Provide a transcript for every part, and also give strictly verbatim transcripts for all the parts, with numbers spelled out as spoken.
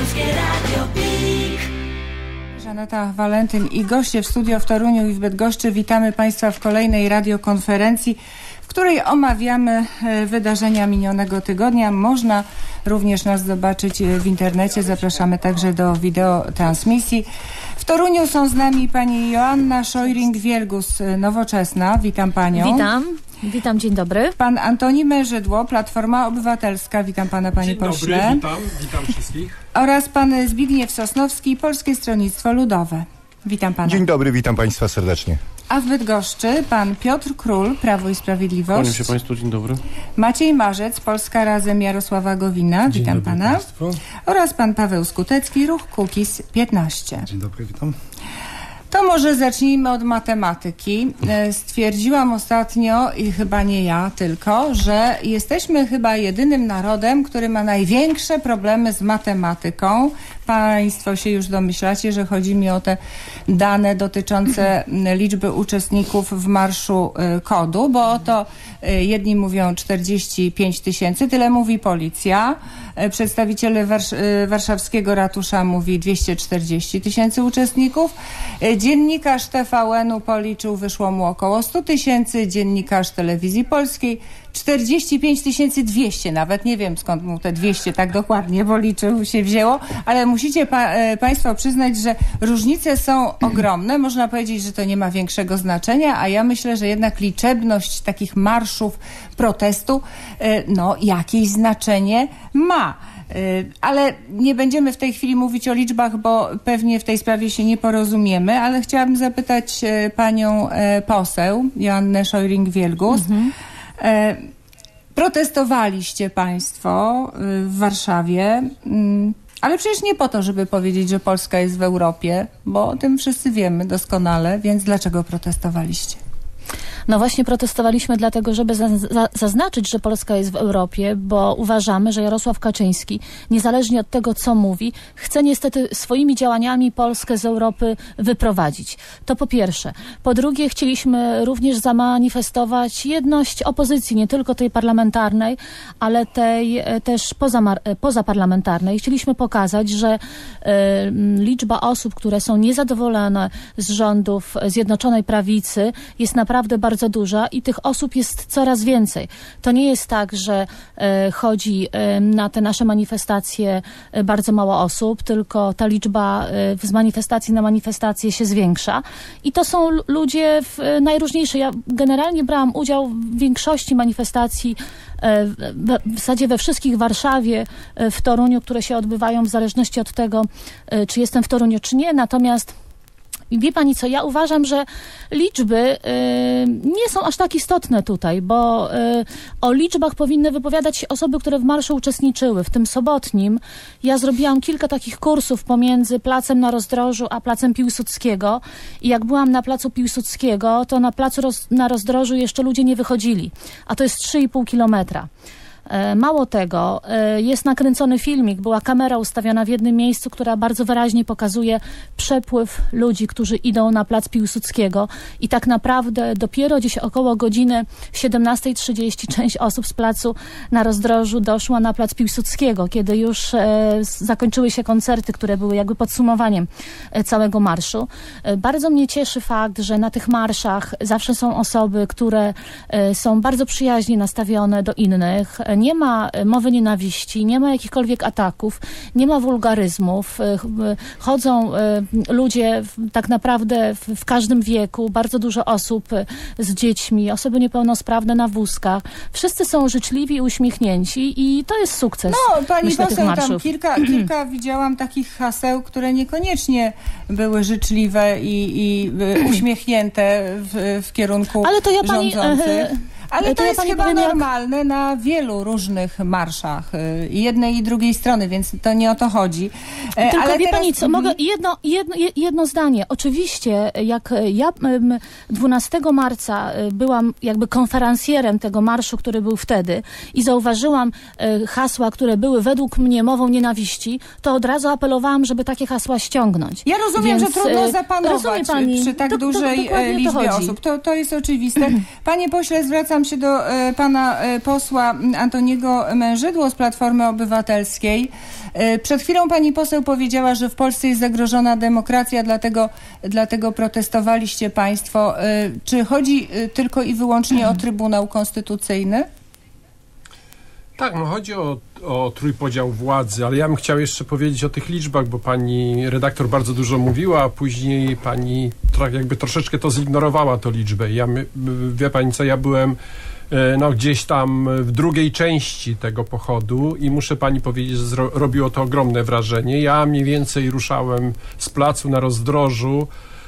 Żaneta Walentyn i goście w studio w Toruniu i w Bydgoszczy. Witamy Państwa w kolejnej radiokonferencji, w której omawiamy wydarzenia minionego tygodnia. Można również nas zobaczyć w internecie. Zapraszamy także do wideotransmisji. W Toruniu są z nami pani Joanna Szojring-Wielgus, Nowoczesna. Witam panią. Witam. Witam, dzień dobry. Pan Antoni Mężydło, Platforma Obywatelska. Witam pana, panie dzień pośle. Dobry, witam, witam wszystkich. Oraz pan Zbigniew Sosnowski, Polskie Stronnictwo Ludowe. Witam pana. Dzień dobry, witam państwa serdecznie. A w Bydgoszczy pan Piotr Król, Prawo i Sprawiedliwość. Kłaniam się państwu, dzień dobry. Maciej Marzec, Polska Razem, Jarosława Gowina. Dzień Witam dobry pana. Państwu. Oraz pan Paweł Skutecki, Ruch Kukiz piętnaście. Dzień dobry, witam. To może zacznijmy od matematyki. Stwierdziłam ostatnio, i chyba nie ja tylko, że jesteśmy chyba jedynym narodem, który ma największe problemy z matematyką. Państwo się już domyślacie, że chodzi mi o te dane dotyczące liczby uczestników w Marszu Kodu, bo oto jedni mówią czterdzieści pięć tysięcy, tyle mówi policja. Przedstawiciel Warsz- warszawskiego ratusza mówi dwieście czterdzieści tysięcy uczestników. Dziennikarz T V N-u policzył, wyszło mu około sto tysięcy. Dziennikarz Telewizji Polskiej czterdzieści pięć tysięcy dwieście. Nawet nie wiem, skąd mu te dwieście tak dokładnie policzył się wzięło, ale musicie pa- państwo przyznać, że różnice są ogromne. Można powiedzieć, że to nie ma większego znaczenia, a ja myślę, że jednak liczebność takich marszów protestu no jakieś znaczenie ma. Ale nie będziemy w tej chwili mówić o liczbach, bo pewnie w tej sprawie się nie porozumiemy, ale chciałabym zapytać panią poseł Joannę Szojring-Wielgus. Mhm. Protestowaliście państwo w Warszawie, ale przecież nie po to, żeby powiedzieć, że Polska jest w Europie, bo o tym wszyscy wiemy doskonale, więc dlaczego protestowaliście? No właśnie protestowaliśmy dlatego, żeby za, za, zaznaczyć, że Polska jest w Europie, bo uważamy, że Jarosław Kaczyński, niezależnie od tego, co mówi, chce niestety swoimi działaniami Polskę z Europy wyprowadzić. To po pierwsze. Po drugie, chcieliśmy również zamanifestować jedność opozycji, nie tylko tej parlamentarnej, ale tej też poza, pozaparlamentarnej. Chcieliśmy pokazać, że y, liczba osób, które są niezadowolone z rządów Zjednoczonej Prawicy, jest naprawdę bardzo duża i tych osób jest coraz więcej. To nie jest tak, że e, chodzi e, na te nasze manifestacje e, bardzo mało osób, tylko ta liczba e, z manifestacji na manifestacje się zwiększa. I to są l- ludzie w, e, najróżniejsze. Ja generalnie brałam udział w większości manifestacji, e, w, w zasadzie we wszystkich w Warszawie, e, w Toruniu, które się odbywają w zależności od tego, e, czy jestem w Toruniu, czy nie. Natomiast wie pani co, ja uważam, że liczby y, nie są aż tak istotne tutaj, bo y, o liczbach powinny wypowiadać się osoby, które w marszu uczestniczyły. W tym sobotnim ja zrobiłam kilka takich kursów pomiędzy Placem na Rozdrożu a Placem Piłsudskiego i jak byłam na Placu Piłsudskiego, to na Placu roz, na Rozdrożu jeszcze ludzie nie wychodzili, a to jest trzy i pół kilometra. Mało tego, jest nakręcony filmik, była kamera ustawiona w jednym miejscu, która bardzo wyraźnie pokazuje przepływ ludzi, którzy idą na Plac Piłsudskiego i tak naprawdę dopiero gdzieś około godziny siedemnasta trzydzieści część osób z Placu na Rozdrożu doszła na Plac Piłsudskiego, kiedy już zakończyły się koncerty, które były jakby podsumowaniem całego marszu. Bardzo mnie cieszy fakt, że na tych marszach zawsze są osoby, które są bardzo przyjaźnie nastawione do innych. Nie ma mowy nienawiści, nie ma jakichkolwiek ataków, nie ma wulgaryzmów. Chodzą ludzie tak naprawdę w każdym wieku, bardzo dużo osób z dziećmi, osoby niepełnosprawne na wózkach. Wszyscy są życzliwi i uśmiechnięci i to jest sukces. No, pani myślę, poseł, tych marszów. tam kilka, kilka widziałam takich haseł, które niekoniecznie były życzliwe i, i uśmiechnięte w, w kierunku Ale to ja pani, rządzących. Ale to, to jest ja chyba powiem, normalne jak... na wielu różnych marszach, jednej i drugiej strony, więc to nie o to chodzi. Tylko Ale wie teraz... pani co, mogę jedno, jedno, jedno zdanie. Oczywiście, jak ja dwunastego marca byłam jakby konferencjerem tego marszu, który był wtedy i zauważyłam hasła, które były według mnie mową nienawiści, to od razu apelowałam, żeby takie hasła ściągnąć. Ja rozumiem, Więc, że trudno zapanować pani, przy tak to, dużej to, liczbie osób. To, to jest oczywiste. Panie pośle, zwracam zwracam się do e, pana e, posła Antoniego Mężydło z Platformy Obywatelskiej. E, przed chwilą pani poseł powiedziała, że w Polsce jest zagrożona demokracja, dlatego, dlatego protestowaliście państwo. E, czy chodzi e, tylko i wyłącznie o Trybunał Konstytucyjny? Tak, no chodzi o, o trójpodział władzy, ale ja bym chciał jeszcze powiedzieć o tych liczbach, bo pani redaktor bardzo dużo mówiła, a później pani tro, jakby troszeczkę to zignorowała, tę liczbę. Ja, wie pani co, ja byłem no, gdzieś tam w drugiej części tego pochodu i muszę pani powiedzieć, że zro, robiło to ogromne wrażenie. Ja mniej więcej ruszałem z placu na Rozdrożu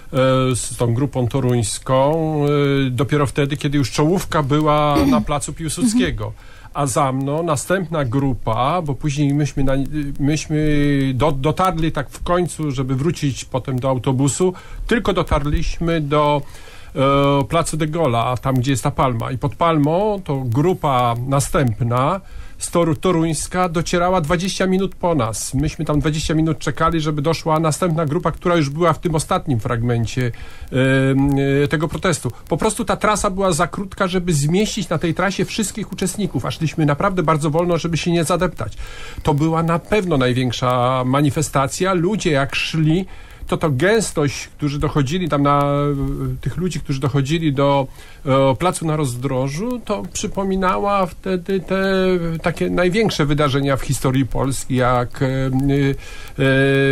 z tą grupą toruńską dopiero wtedy, kiedy już czołówka była na placu Piłsudskiego. A za mną następna grupa, bo później myśmy, na, myśmy do, dotarli tak w końcu, żeby wrócić potem do autobusu, tylko dotarliśmy do e, placu de Gaulle'a, tam gdzie jest ta palma. I pod palmą to grupa następna, z Toru, toruńska, docierała dwadzieścia minut po nas. Myśmy tam dwadzieścia minut czekali, żeby doszła następna grupa, która już była w tym ostatnim fragmencie e, e, tego protestu. Po prostu ta trasa była za krótka, żeby zmieścić na tej trasie wszystkich uczestników, a szliśmy naprawdę bardzo wolno, żeby się nie zadeptać. To była na pewno największa manifestacja. Ludzie jak szli, to to gęstość, którzy dochodzili tam na tych ludzi, którzy dochodzili do e, placu na Rozdrożu, to przypominała wtedy te takie największe wydarzenia w historii Polski, jak e, e,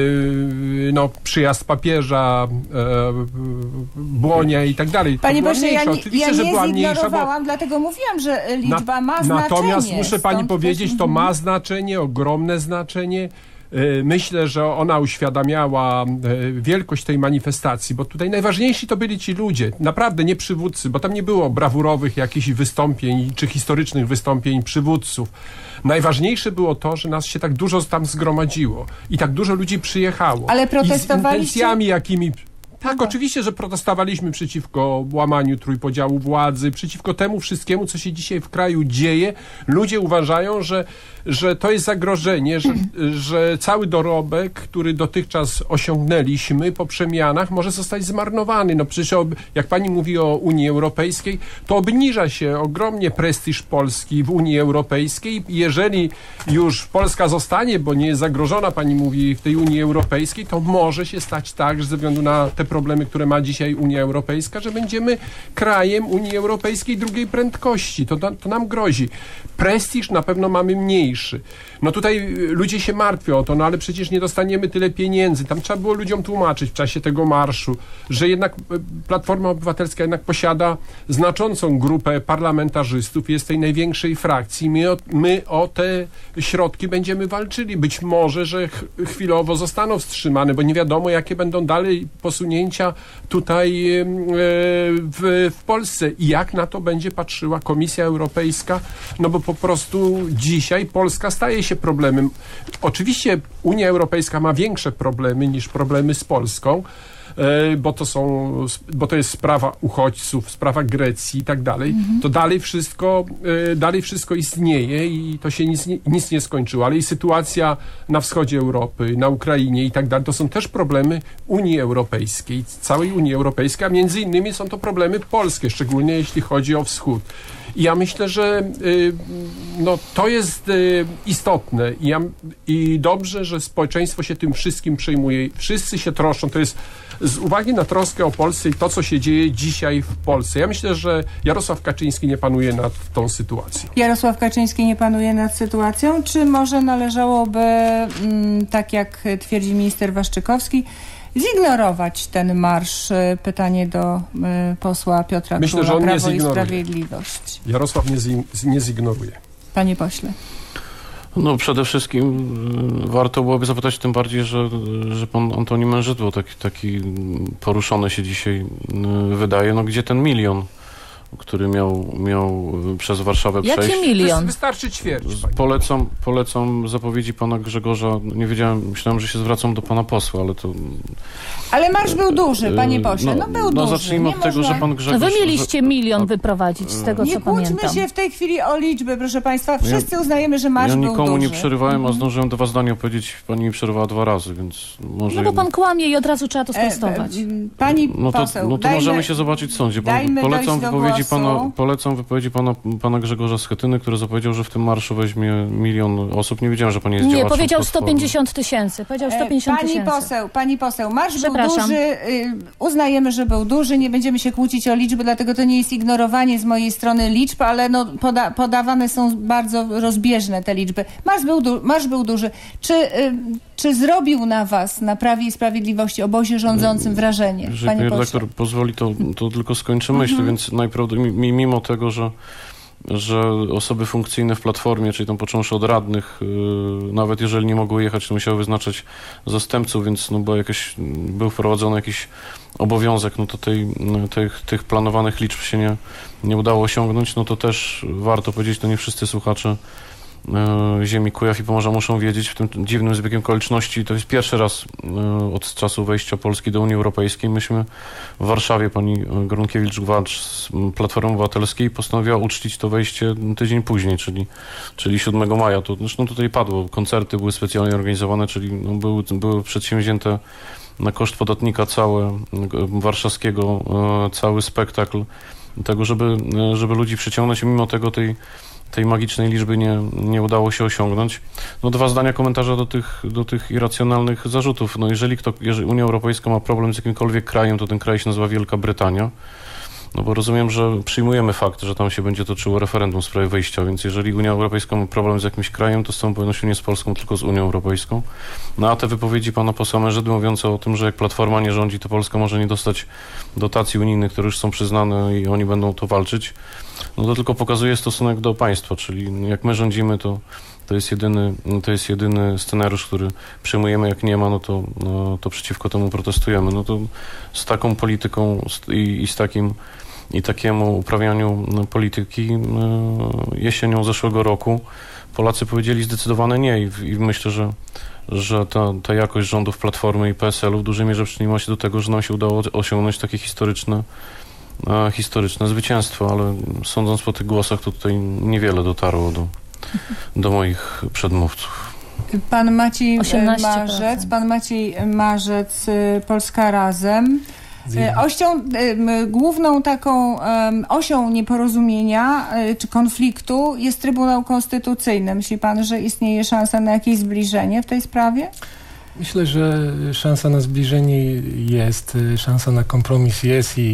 no, przyjazd papieża, e, Błonia i tak dalej. Panie pośle, ja nie, Oczywiście, ja że nie była mniejsza, bo... dlatego mówiłam, że liczba ma znaczenie. Natomiast muszę pani Stąd powiedzieć, też... to ma znaczenie, ogromne znaczenie. Myślę, że ona uświadamiała wielkość tej manifestacji, bo tutaj najważniejsi to byli ci ludzie, naprawdę nie przywódcy, bo tam nie było brawurowych jakichś wystąpień czy historycznych wystąpień przywódców. Najważniejsze było to, że nas się tak dużo tam zgromadziło i tak dużo ludzi przyjechało. Ale protestowaliście? I z intencjami jakimi... Tak, no. Oczywiście, że protestowaliśmy przeciwko łamaniu trójpodziału władzy, przeciwko temu wszystkiemu, co się dzisiaj w kraju dzieje. Ludzie uważają, że, że to jest zagrożenie, że, że cały dorobek, który dotychczas osiągnęliśmy po przemianach, może zostać zmarnowany. No przecież jak pani mówi o Unii Europejskiej, to obniża się ogromnie prestiż Polski w Unii Europejskiej. Jeżeli już Polska zostanie, bo nie jest zagrożona, pani mówi, w tej Unii Europejskiej, to może się stać tak, że ze względu na te problemy, które ma dzisiaj Unia Europejska, że będziemy krajem Unii Europejskiej drugiej prędkości. To, to nam grozi. Prestiż na pewno mamy mniejszy. No tutaj ludzie się martwią o to, no ale przecież nie dostaniemy tyle pieniędzy. Tam trzeba było ludziom tłumaczyć w czasie tego marszu, że jednak Platforma Obywatelska jednak posiada znaczącą grupę parlamentarzystów, jest tej największej frakcji. My o, my o te środki będziemy walczyli. Być może, że ch chwilowo zostaną wstrzymane, bo nie wiadomo, jakie będą dalej posunięcia tutaj w, w Polsce i jak na to będzie patrzyła Komisja Europejska, no bo po prostu dzisiaj Polska staje się problemem. Oczywiście Unia Europejska ma większe problemy niż problemy z Polską, bo to są, bo to jest sprawa uchodźców, sprawa Grecji i tak dalej, mhm. to dalej wszystko, dalej wszystko istnieje i to się nic, nic nie skończyło, ale i sytuacja na wschodzie Europy, na Ukrainie i tak dalej, to są też problemy Unii Europejskiej, całej Unii Europejskiej, a między innymi są to problemy polskie, szczególnie jeśli chodzi o wschód. I ja myślę, że y, no, to jest y, istotne I, ja, i dobrze, że społeczeństwo się tym wszystkim przejmuje. Wszyscy się troszczą. To jest z uwagi na troskę o Polsce i to, co się dzieje dzisiaj w Polsce. Ja myślę, że Jarosław Kaczyński nie panuje nad tą sytuacją. Jarosław Kaczyński nie panuje nad sytuacją? Czy może należałoby, mm, tak jak twierdzi minister Waszczykowski, zignorować ten marsz? Pytanie do y, posła Piotra Myślę, Króla, że on Prawo nie i Sprawiedliwość. Jarosław nie, zi nie zignoruje. Panie pośle. No przede wszystkim warto byłoby zapytać, tym bardziej, że, że pan Antoni Mężydło taki, taki poruszony się dzisiaj wydaje. No gdzie ten milion, który miał, miał przez Warszawę Jaki przejść? milion? Wystarczy ćwierć. Polecam, polecam zapowiedzi pana Grzegorza. Nie wiedziałem, myślałem, że się zwracam do pana posła, ale to... Ale marsz był duży, panie pośle. No, no był no, duży. Zacznijmy nie od tego, można... że pan Grzegorz... No wy mieliście milion wyprowadzić, z tego nie co pamiętam. Nie kłóćmy się w tej chwili o liczby, proszę państwa. Wszyscy ja, uznajemy, że marsz ja był duży. Ja nikomu nie przerywałem, a zdążyłem dwa zdania powiedzieć. Pani mi przerwała dwa razy, więc może... No bo pan kłamie i od razu trzeba to sprostować. E, e, pani no to, poseł, No to dajmy, możemy się zobaczyć w sądzie. Polecam wypowiedzi wypowiedzi pana, polecam wypowiedzi pana, pana Grzegorza Schetyny, który zapowiedział, że w tym marszu weźmie milion osób. Nie wiedziałem, że pani jest Nie, działaczem powiedział Platformy. sto pięćdziesiąt tysięcy. Powiedział sto pięćdziesiąt Pani tysięcy. poseł, pani poseł, marsz był duży, y, uznajemy, że był duży, nie będziemy się kłócić o liczby, dlatego to nie jest ignorowanie z mojej strony liczb, ale no, poda, podawane są bardzo rozbieżne te liczby. Marsz był, du, marsz był duży. Czy, y, czy zrobił na was, na Prawie i Sprawiedliwości, obozie rządzącym wrażenie? Jeżeli Panie pani pośle? redaktor pozwoli, to, to tylko skończę myśl, Mhm. więc najprawdopodobniej mimo tego, że że osoby funkcyjne w Platformie, czyli tam począwszy od radnych, yy, nawet jeżeli nie mogły jechać, to musiały wyznaczać zastępców, więc no bo jakoś był wprowadzony jakiś obowiązek, no to tej, no, tych, tych planowanych liczb się nie, nie udało osiągnąć, no to też warto powiedzieć, to nie wszyscy słuchacze yy, ziemi Kujaw i Pomorza muszą wiedzieć w tym dziwnym zbiegiem okoliczności. To jest pierwszy raz yy, od czasu wejścia Polski do Unii Europejskiej. Myśmy w Warszawie, pani Gronkiewicz-Walcz z Platformy Obywatelskiej postanowiła uczcić to wejście tydzień później, czyli, czyli siódmego maja. To zresztą tutaj padło, koncerty były specjalnie organizowane, czyli no, były, były przedsięwzięte na koszt podatnika całe warszawskiego, yy, cały spektakl tego, żeby, yy, żeby ludzi przyciągnąć, mimo tego tej tej magicznej liczby nie, nie udało się osiągnąć. No dwa zdania komentarza do tych, do tych irracjonalnych zarzutów. No jeżeli, kto, jeżeli Unia Europejska ma problem z jakimkolwiek krajem, to ten kraj się nazywa Wielka Brytania. No bo rozumiem, że przyjmujemy fakt, że tam się będzie toczyło referendum w sprawie wejścia, więc jeżeli Unia Europejska ma problem z jakimś krajem, to z całą pewnością nie z Polską, tylko z Unią Europejską. No a te wypowiedzi pana posła Mężydy mówiące o tym, że jak Platforma nie rządzi, to Polska może nie dostać dotacji unijnych, które już są przyznane i oni będą to walczyć, no to tylko pokazuje stosunek do państwa, czyli jak my rządzimy, to to jest jedyny, to jest jedyny scenariusz, który przyjmujemy, jak nie ma, no to, no, to przeciwko temu protestujemy. No to z taką polityką i, i z takim i takiemu uprawianiu polityki jesienią zeszłego roku Polacy powiedzieli zdecydowane nie i, i myślę, że, że ta, ta jakość rządów Platformy i P S L-u w dużej mierze przyczyniła się do tego, że nam się udało osiągnąć takie historyczne historyczne zwycięstwo, ale sądząc po tych głosach, to tutaj niewiele dotarło do, do moich przedmówców. Pan Maciej osiemnaście procent. Marzec, pan Maciej Marzec, Polska Razem. Ością, główną taką osią nieporozumienia czy konfliktu jest Trybunał Konstytucyjny. Myśli pan, że istnieje szansa na jakieś zbliżenie w tej sprawie? Myślę, że szansa na zbliżenie jest, szansa na kompromis jest i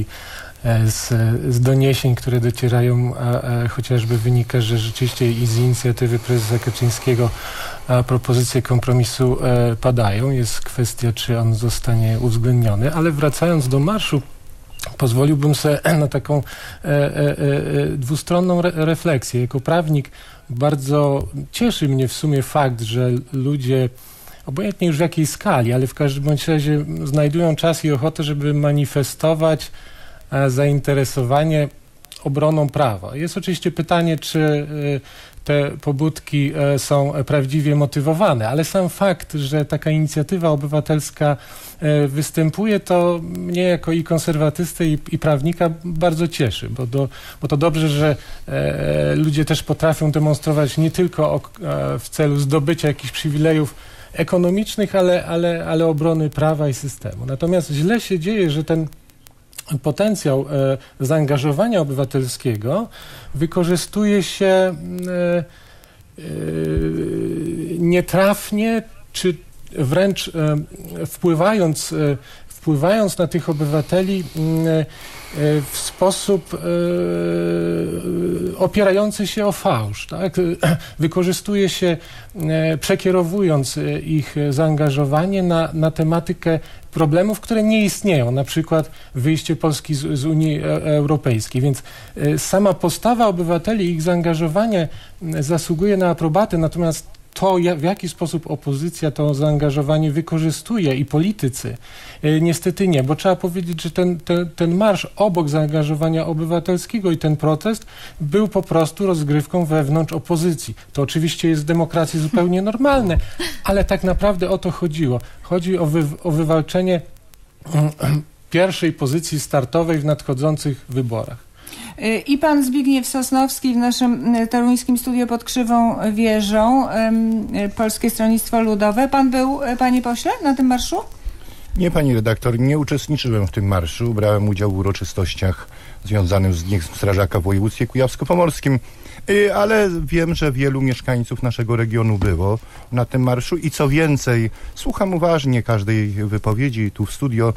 z, z doniesień, które docierają, a, a chociażby wynika, że rzeczywiście i z inicjatywy prezesa Kaczyńskiego a propozycje kompromisu e, padają. Jest kwestia, czy on zostanie uwzględniony, ale wracając do marszu, pozwoliłbym sobie na taką e, e, e, dwustronną re, refleksję. Jako prawnik bardzo cieszy mnie w sumie fakt, że ludzie, obojętnie już w jakiej skali, ale w każdym bądź razie znajdują czas i ochotę, żeby manifestować zainteresowanie obroną prawa. Jest oczywiście pytanie, czy te pobudki są prawdziwie motywowane, ale sam fakt, że taka inicjatywa obywatelska występuje, to mnie jako i konserwatystę i, i prawnika bardzo cieszy, bo, do, bo to dobrze, że e, ludzie też potrafią demonstrować nie tylko o, e, w celu zdobycia jakichś przywilejów ekonomicznych, ale, ale, ale obrony prawa i systemu. Natomiast źle się dzieje, że ten potencjał e, zaangażowania obywatelskiego wykorzystuje się e, e, nietrafnie, czy wręcz e, wpływając, e, wpływając na tych obywateli e, w sposób e, opierający się o fałsz. Tak? Wykorzystuje się, e, przekierowując ich zaangażowanie na, na tematykę problemów, które nie istnieją, na przykład wyjście Polski z, z Unii Europejskiej. Więc e, sama postawa obywateli i ich zaangażowanie zasługuje na aprobatę, natomiast to, w jaki sposób opozycja to zaangażowanie wykorzystuje i politycy, niestety nie, bo trzeba powiedzieć, że ten, ten, ten marsz obok zaangażowania obywatelskiego i ten protest był po prostu rozgrywką wewnątrz opozycji. To oczywiście jest w demokracji zupełnie normalne, ale tak naprawdę o to chodziło. Chodzi o, wy, o wywalczenie pierwszej pozycji startowej w nadchodzących wyborach. I pan Zbigniew Sosnowski w naszym toruńskim studiu pod Krzywą Wieżą, Polskie Stronnictwo Ludowe. Pan był, panie pośle, na tym marszu? Nie, pani redaktor, nie uczestniczyłem w tym marszu. Brałem udział w uroczystościach związanych z Dniem Strażaka w województwie kujawsko-pomorskim, ale wiem, że wielu mieszkańców naszego regionu było na tym marszu i co więcej, słucham uważnie każdej wypowiedzi tu w studio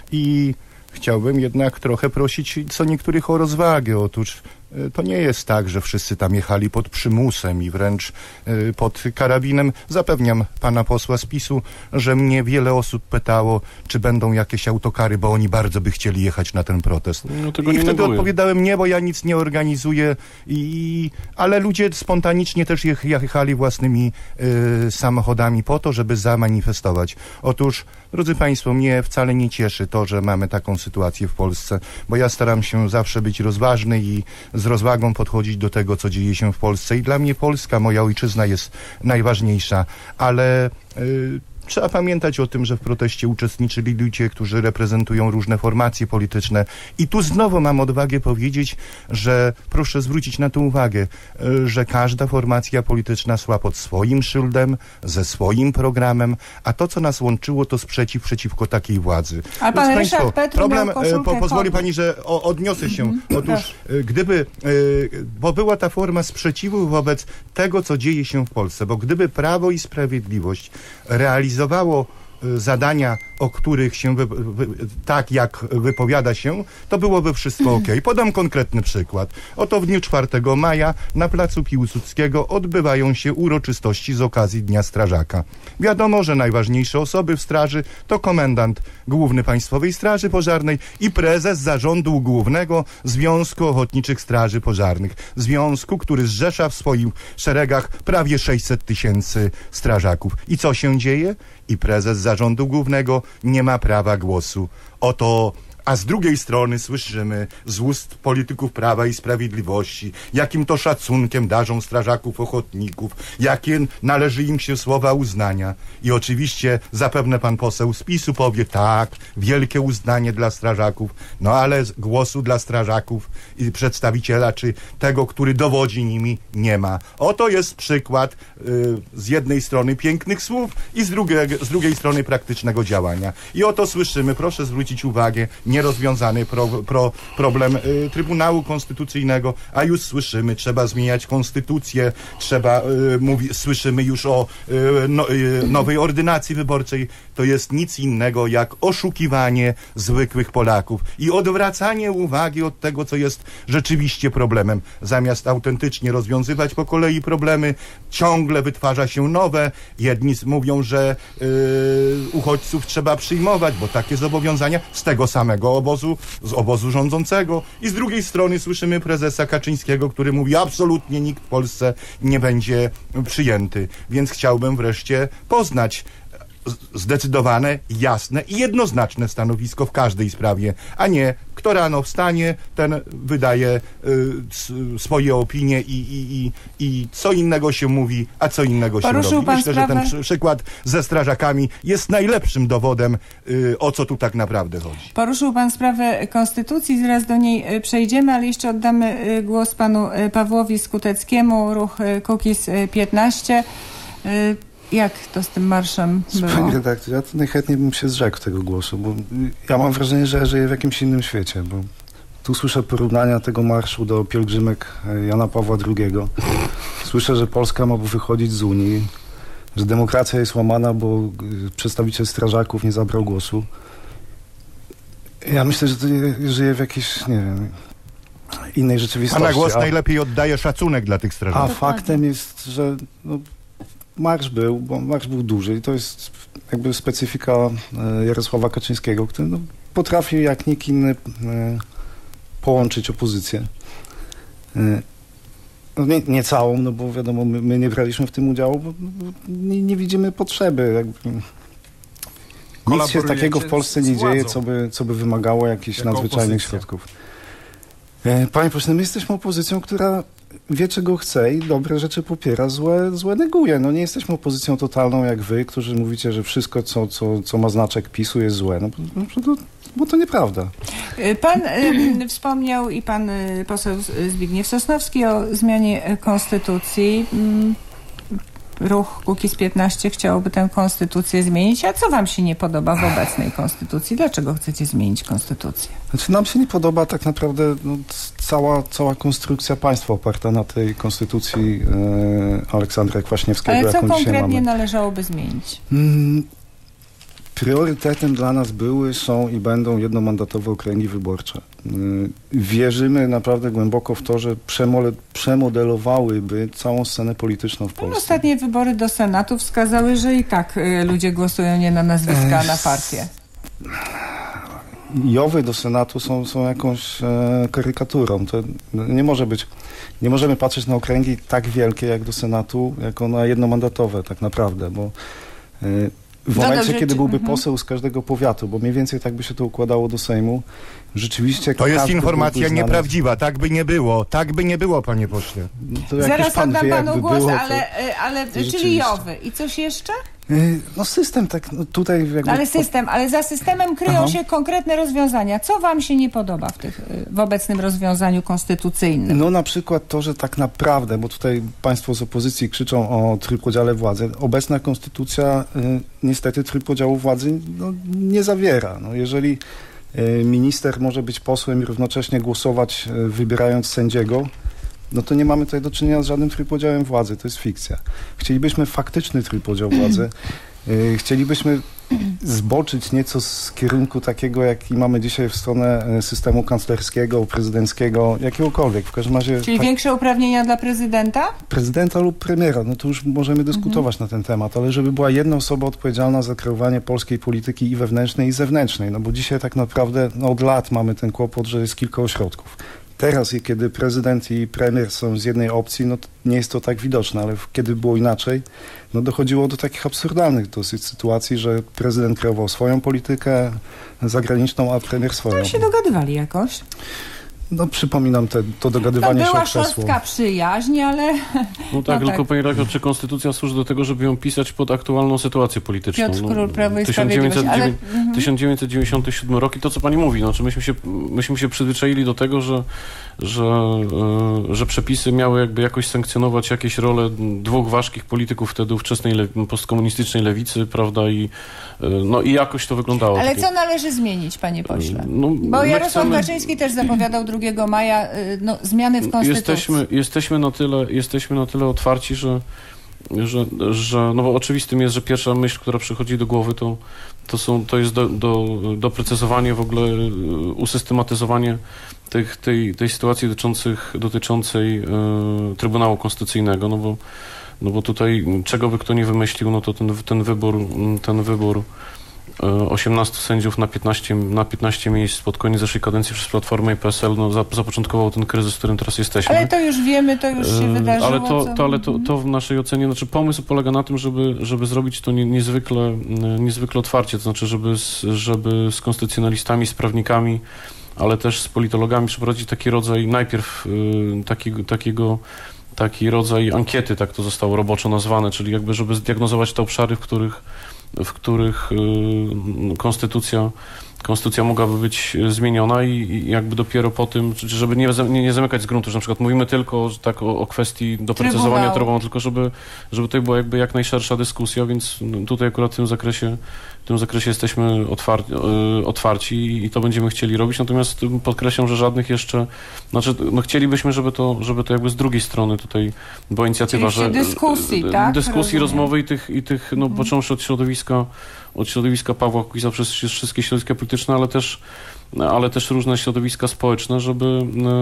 i chciałbym jednak trochę prosić co niektórych o rozwagę. Otóż to nie jest tak, że wszyscy tam jechali pod przymusem i wręcz y, pod karabinem. Zapewniam pana posła z PiSu, że mnie wiele osób pytało, czy będą jakieś autokary, bo oni bardzo by chcieli jechać na ten protest. No, tego I nie wtedy neguję. odpowiadałem nie, bo ja nic nie organizuję. I, ale ludzie spontanicznie też jech, jechali własnymi y, samochodami po to, żeby zamanifestować. Otóż, drodzy państwo, mnie wcale nie cieszy to, że mamy taką sytuację w Polsce, bo ja staram się zawsze być rozważny i z rozwagą podchodzić do tego, co dzieje się w Polsce. I dla mnie Polska, moja ojczyzna jest najważniejsza, ale y, trzeba pamiętać o tym, że w proteście uczestniczyli ludzie, którzy reprezentują różne formacje polityczne. I tu znowu mam odwagę powiedzieć, że proszę zwrócić na to uwagę, y, że każda formacja polityczna szła pod swoim szyldem, ze swoim programem, a to, co nas łączyło, to sprzeciw przeciwko takiej władzy. A pan Ryszard Petru problem, miał koszulkę po, pozwoli kodu. pani, że o, odniosę się. Mm-hmm. Otóż y, gdyby, y, bo była ta forma sprzeciwu wobec tego, co dzieje się w Polsce, bo gdyby Prawo i Sprawiedliwość realizowało zadania, o których się wy, wy, tak jak wypowiada się, to byłoby wszystko ok. Podam konkretny przykład. Oto w dniu czwartego maja na placu Piłsudskiego odbywają się uroczystości z okazji Dnia Strażaka. Wiadomo, że najważniejsze osoby w straży to komendant główny Państwowej Straży Pożarnej i prezes Zarządu Głównego Związku Ochotniczych Straży Pożarnych. Związku, który zrzesza w swoich szeregach prawie sześćset tysięcy strażaków. I co się dzieje? I prezes Zarządu Głównego nie ma prawa głosu. Oto, a z drugiej strony słyszymy z ust polityków Prawa i Sprawiedliwości, jakim to szacunkiem darzą strażaków ochotników, jakie należy im się słowa uznania. I oczywiście zapewne pan poseł z PiSu powie, tak, wielkie uznanie dla strażaków, no ale głosu dla strażaków i przedstawiciela, czy tego, który dowodzi nimi, nie ma. Oto jest przykład y, z jednej strony pięknych słów i z drugiej, z drugiej strony praktycznego działania. I oto słyszymy, proszę zwrócić uwagę, nierozwiązany pro, pro, problem y, Trybunału Konstytucyjnego, a już słyszymy, trzeba zmieniać konstytucję, trzeba, y, mówi, słyszymy już o y, no, y, nowej ordynacji wyborczej. To jest nic innego jak oszukiwanie zwykłych Polaków i odwracanie uwagi od tego, co jest rzeczywiście problemem. Zamiast autentycznie rozwiązywać po kolei problemy, ciągle wytwarza się nowe. Jedni mówią, że y, uchodźców trzeba przyjmować, bo takie zobowiązania z tego samego obozu, z obozu rządzącego, i z drugiej strony słyszymy prezesa Kaczyńskiego, który mówi, absolutnie nikt w Polsce nie będzie przyjęty. Więc chciałbym wreszcie poznać zdecydowane, jasne i jednoznaczne stanowisko w każdej sprawie, a nie kto rano wstanie, ten wydaje y, swoje opinie i, i, i, i co innego się mówi, a co innego się Poruszył robi. pan Myślę, sprawę... że ten przy, przykład ze strażakami jest najlepszym dowodem, y, o co tu tak naprawdę chodzi. Poruszył pan sprawę konstytucji, zaraz do niej przejdziemy, ale jeszcze oddamy głos panu Pawłowi Skuteckiemu, ruch Kukiz piętnaście. Jak to z tym marszem było? Pani redaktor, ja to najchętniej bym się zrzekł tego głosu, bo ja mam wrażenie, że ja żyję w jakimś innym świecie, bo tu słyszę porównania tego marszu do pielgrzymek Jana Pawła drugiego. Słyszę, że Polska ma wychodzić z Unii, że demokracja jest łamana, bo przedstawiciel strażaków nie zabrał głosu. Ja myślę, że to żyję w jakiejś, nie wiem, innej rzeczywistości. A na głos a, najlepiej oddaje szacunek dla tych a strażaków. faktem jest, że no, marsz był, bo marsz był duży i to jest jakby specyfika Jarosława Kaczyńskiego, który no, potrafi jak nikt inny e, połączyć opozycję. E, no nie, nie całą, no bo wiadomo, my, my nie braliśmy w tym udziału, bo, bo nie, nie widzimy potrzeby. Jakby. Nic się takiego w Polsce nie dzieje, co by, co by wymagało jakichś jako nadzwyczajnych opozycja. środków. E, panie pośle, my jesteśmy opozycją, która wie, czego chce i dobre rzeczy popiera, złe, złe neguje. No nie jesteśmy opozycją totalną jak wy, którzy mówicie, że wszystko, co, co, co ma znaczek PiSu, jest złe. No, no to, bo to nieprawda. Pan y, wspomniał i pan y, poseł Zbigniew Sosnowski o zmianie konstytucji. Y, ruch Kukiz piętnaście chciałoby tę konstytucję zmienić. A co wam się nie podoba w obecnej konstytucji? Dlaczego chcecie zmienić konstytucję? Znaczy nam się nie podoba tak naprawdę no, cała, cała konstrukcja państwa oparta na tej konstytucji e, Aleksandra Kwaśniewskiego, Ale co jaką dzisiaj konkretnie mamy. należałoby zmienić? Mm, priorytetem dla nas były, są i będą jednomandatowe okręgi wyborcze. Y, wierzymy naprawdę głęboko w to, że przemole, przemodelowałyby całą scenę polityczną w No, Polsce. ostatnie wybory do Senatu wskazały, że i tak y, ludzie głosują nie na nazwiska, a na partię. I owe do Senatu są, są jakąś e, karykaturą. To nie może być, nie możemy patrzeć na okręgi tak wielkie jak do Senatu, jako na jednomandatowe tak naprawdę, bo e, w No momencie, dobrze, kiedy czy- byłby mhm. poseł z każdego powiatu, bo mniej więcej tak by się to układało do Sejmu, rzeczywiście To jest każdy informacja byłby znany- nieprawdziwa. Tak by nie było. Tak by nie było, panie pośle. To jak już Zaraz pan oddam wie, panu jakby głos, było, to- ale, y, ale to czyli rzeczywiście. Jowy. I coś jeszcze? Y, No system tak, no tutaj jakby... Ale system, ale za systemem kryją Aha. się konkretne rozwiązania. Co wam się nie podoba w, tych, y, w obecnym rozwiązaniu konstytucyjnym? No na przykład to, że tak naprawdę, bo tutaj państwo z opozycji krzyczą o trójpodziale władzy, obecna konstytucja y, niestety trójpodziału władzy no, nie zawiera. No, jeżeli y, minister może być posłem i równocześnie głosować y, wybierając sędziego, no to nie mamy tutaj do czynienia z żadnym trójpodziałem władzy, to jest fikcja. Chcielibyśmy faktyczny trójpodział władzy, y, chcielibyśmy zboczyć nieco z kierunku takiego, jaki mamy dzisiaj w stronę e, systemu kanclerskiego, prezydenckiego, jakiegokolwiek. W każdym razie Czyli tak, większe uprawnienia dla prezydenta? prezydenta lub premiera, no to już możemy dyskutować na ten temat, ale żeby była jedna osoba odpowiedzialna za kreowanie polskiej polityki i wewnętrznej, i zewnętrznej, no bo dzisiaj tak naprawdę no od lat mamy ten kłopot, że jest kilka ośrodków. Teraz, kiedy prezydent i premier są z jednej opcji, no to nie jest to tak widoczne, ale kiedy było inaczej, no dochodziło do takich absurdalnych dosyć sytuacji, że prezydent kreował swoją politykę zagraniczną, a premier swoją. No się dogadywali jakoś. No przypominam te, to Tam dogadywanie się o była krzesło. szostka przyjaźń, ale No tak, No tylko tak. panie redaktor, czy konstytucja służy do tego, żeby ją pisać pod aktualną sytuację polityczną? Piotr Król, Prawo i Sprawiedliwość, ale- mhm. tysiąc dziewięćset dziewięćdziesiąty siódmy rok i to, co pani mówi, znaczy myśmy się, myśmy się przyzwyczaili do tego, że, że, e, że przepisy miały jakby jakoś sankcjonować jakieś role dwóch ważkich polityków wtedy ówczesnej le, postkomunistycznej lewicy, prawda, i, e, no, i jakoś to wyglądało. Ale Takie- co należy zmienić, panie pośle? No, Bo my Jarosław chcemy- Kaczyński też zapowiadał drugiego maja y, no, zmiany w konstytucji. Jesteśmy, jesteśmy, na tyle, jesteśmy na tyle otwarci, że, że, że no bo oczywistym jest, że pierwsza myśl, która przychodzi do głowy, to, to, są, to jest do, do, doprecyzowanie, w ogóle usystematyzowanie tych, tej, tej sytuacji dotyczących, dotyczącej e, Trybunału Konstytucyjnego, no bo, no bo tutaj czego by kto nie wymyślił, no to ten, ten wybór, ten wybór osiemnastu sędziów na piętnaście, na piętnaście miejsc pod koniec zeszłej kadencji przez Platformę i P S L no, zapoczątkował ten kryzys, w którym teraz jesteśmy. Ale to już wiemy, to już się E, wydarzyło. Ale to, co- to, ale to, to w naszej ocenie, znaczy pomysł polega na tym, żeby, żeby zrobić to nie, niezwykle, e, niezwykle otwarcie, to znaczy, żeby z, żeby z konstytucjonalistami, z prawnikami, ale też z politologami przeprowadzić taki rodzaj, najpierw e, takiego, takiego taki rodzaj ankiety, tak to zostało roboczo nazwane, czyli jakby, żeby zdiagnozować te obszary, w których w których y, konstytucja, konstytucja mogłaby być zmieniona i, i jakby dopiero po tym, czy- żeby nie, za- nie, nie zamykać z gruntu, że na przykład mówimy tylko że tak o, o kwestii doprecyzowania Trybunału. Trybunału, tylko żeby, żeby tutaj była jakby jak najszersza dyskusja, więc no, tutaj akurat w tym zakresie, w tym zakresie jesteśmy otwar y, otwarci i to będziemy chcieli robić, natomiast podkreślam, że żadnych jeszcze, znaczy no chcielibyśmy, żeby to, żeby to jakby z drugiej strony tutaj była inicjatywa, Czyli że dyskusji, y, tak? dyskusji, Rozumiem. rozmowy i tych, i tych no począwszy od środowiska od środowiska Pawła Kukiza przez wszystkie środowiska polityczne, ale też, ale też różne środowiska społeczne, żeby,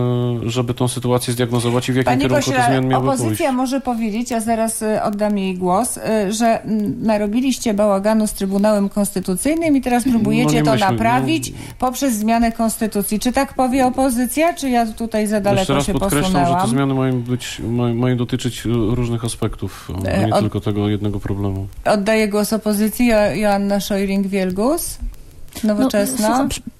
żeby tą sytuację zdiagnozować i w jakim Panie kierunku te pośle, zmiany miały opozycja pójść. może powiedzieć, ja zaraz y, oddam jej głos, y, że mm, narobiliście bałaganu z Trybunałem Konstytucyjnym i teraz próbujecie No nie to myślmy, naprawić no. poprzez zmianę konstytucji. Czy tak powie opozycja, czy ja tutaj za Jeszcze daleko raz się podkreślam, że posunęłam? te zmiany mają być, mają, mają dotyczyć różnych aspektów, a E, nie od- tylko tego jednego problemu. Oddaję głos opozycji. Jo- Joanna Szojring-Wielgus, No, Nowoczesna. słucham, przy-